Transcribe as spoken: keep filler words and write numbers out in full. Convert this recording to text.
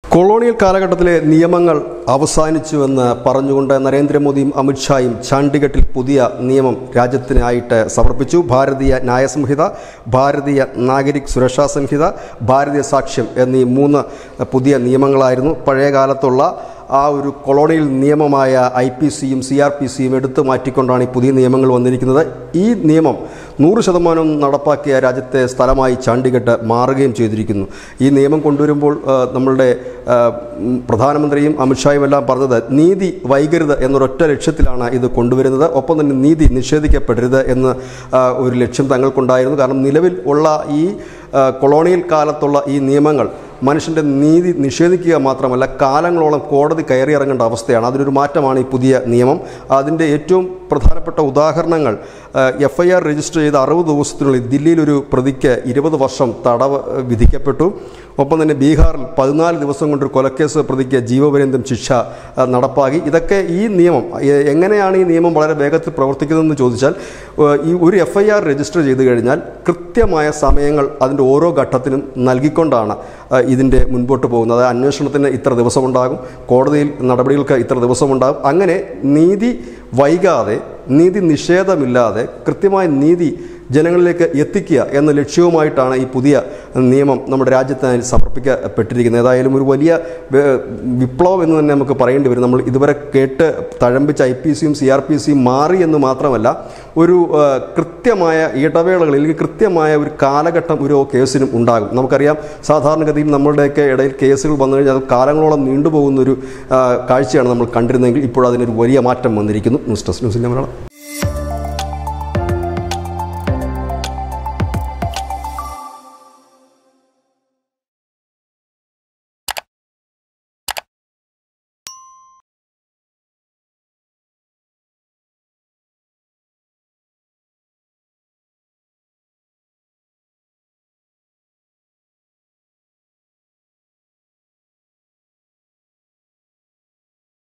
Colonial കാലഘട്ടത്തിലെ നിയമങ്ങൾ അവസാനിച്ചുവെന്ന് പറഞ്ഞുകൊണ്ട് നരേന്ദ്രമോദിയും അമിത്ഷായും ചണ്ഡീഗഡിൽ പുതിയ നിയമം രാജ്യത്തിനായിട്ട് സമർപ്പിച്ചു. ഭാരതീയ ന്യായസംഹിത, ഭാരതീയ നാഗരിക് സുരക്ഷാ സംഹിത, ഭാരതീയ സാക്ഷ്യം എന്നീ മൂന്ന് പുതിയ നിയമങ്ങളായിരുന്നു. പഴയകാലത്തുള്ള ആ ഒരു കൊളോണിയൽ നിയമമായ ഐ പി സിയും സി ആർ പി സിയും എടുത്തു മാറ്റിക്കൊണ്ടാണ് ഈ പുതിയ നിയമങ്ങൾ വന്നിരിക്കുന്നത്. ഈ നിയമം നൂറ് ശതമാനം നടപ്പാക്കിയ രാജ്യത്തെ സ്ഥലമായി ചണ്ഡീഗഡ് മാറുകയും ചെയ്തിരിക്കുന്നു. ഈ നിയമം കൊണ്ടുവരുമ്പോൾ നമ്മളുടെ പ്രധാനമന്ത്രിയും അമിത്ഷായും എല്ലാം പറഞ്ഞത് നീതി വൈകരുത് എന്നൊരൊറ്റ ലക്ഷ്യത്തിലാണ് ഇത് കൊണ്ടുവരുന്നത്. ഒപ്പം തന്നെ നീതി നിഷേധിക്കപ്പെടരുത് എന്ന ഒരു ലക്ഷ്യം തങ്ങൾക്കുണ്ടായിരുന്നു. കാരണം നിലവിൽ ഉള്ള ഈ കൊളോണിയൽ കാലത്തുള്ള ഈ നിയമങ്ങൾ മനുഷ്യൻ്റെ നീതി നിഷേധിക്കുക മാത്രമല്ല, കാലങ്ങളോളം കോടതി കയറിയിറങ്ങേണ്ട അവസ്ഥയാണ്. അതിനൊരു മാറ്റമാണ് ഈ പുതിയ നിയമം. അതിൻ്റെ ഏറ്റവും പ്രധാനപ്പെട്ട ഉദാഹരണങ്ങൾ, എഫ് ഐ ആർ രജിസ്റ്റർ ചെയ്ത അറുപത് ദിവസത്തിനുള്ളിൽ ദില്ലിയിലൊരു പ്രതിക്ക് ഇരുപത് വർഷം തടവ് വിധിക്കപ്പെട്ടു. ഒപ്പം തന്നെ ബീഹാറിൽ പതിനാല് ദിവസം കൊണ്ടൊരു കൊലക്കേസ് പ്രതിക്ക് ജീവപര്യന്തം ശിക്ഷ നടപ്പാക്കി. ഇതൊക്കെ ഈ നിയമം എങ്ങനെയാണ് ഈ നിയമം വളരെ വേഗത്തിൽ പ്രവർത്തിക്കുന്നതെന്ന് ചോദിച്ചാൽ, ഈ ഒരു എഫ് ഐ ആർ രജിസ്റ്റർ ചെയ്ത് കഴിഞ്ഞാൽ കൃത്യമായ സമയങ്ങൾ അതിൻ്റെ ഓരോ ഘട്ടത്തിനും നൽകിക്കൊണ്ടാണ് ഇതിൻ്റെ മുൻപോട്ട് പോകുന്നത്. അന്വേഷണത്തിന് ഇത്ര ദിവസമുണ്ടാകും, കോടതിയിൽ നടപടികൾക്ക് ഇത്ര ദിവസമുണ്ടാകും. അങ്ങനെ നീതി വൈകാതെ, നീതി നിഷേധമില്ലാതെ കൃത്യമായ നീതി ജനങ്ങളിലേക്ക് എത്തിക്കുക എന്ന ലക്ഷ്യവുമായിട്ടാണ് ഈ പുതിയ നിയമം നമ്മുടെ രാജ്യത്തിനായി സമർപ്പിക്കപ്പെട്ടിരിക്കുന്നത്. ഏതായാലും ഒരു വലിയ വിപ്ലവം എന്ന് തന്നെ നമുക്ക് പറയേണ്ടി വരും. നമ്മൾ ഇതുവരെ കേട്ട് തഴമ്പിച്ച ഐ പി സിയും സി ആർ പി സിയും മാറി എന്ന് മാത്രമല്ല, ഒരു കൃത്യമായ ഇടവേളകളിൽ അല്ലെങ്കിൽ കൃത്യമായ ഒരു കാലഘട്ടം ഒരു കേസിനും ഉണ്ടാകും. നമുക്കറിയാം, സാധാരണഗതിയിൽ നമ്മളുടെയൊക്കെ ഇടയിൽ കേസുകൾ വന്നു കഴിഞ്ഞാൽ അത് കാലങ്ങളോളം നീണ്ടുപോകുന്നൊരു കാഴ്ചയാണ് നമ്മൾ കണ്ടിരുന്നതെങ്കിൽ ഇപ്പോൾ അതിനൊരു വലിയ മാറ്റം വന്നിരിക്കുന്നു. ന്യൂസ് ഡെസ്ക് ന്യൂസിൻ്റെ മലയാളം.